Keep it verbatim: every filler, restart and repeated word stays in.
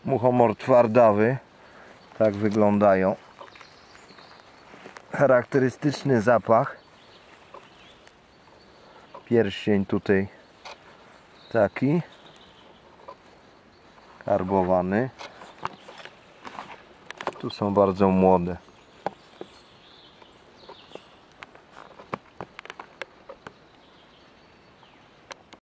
Muchomor twardawy. Tak wyglądają. Charakterystyczny zapach. Pierścień tutaj taki. Karbowany. Tu są bardzo młode.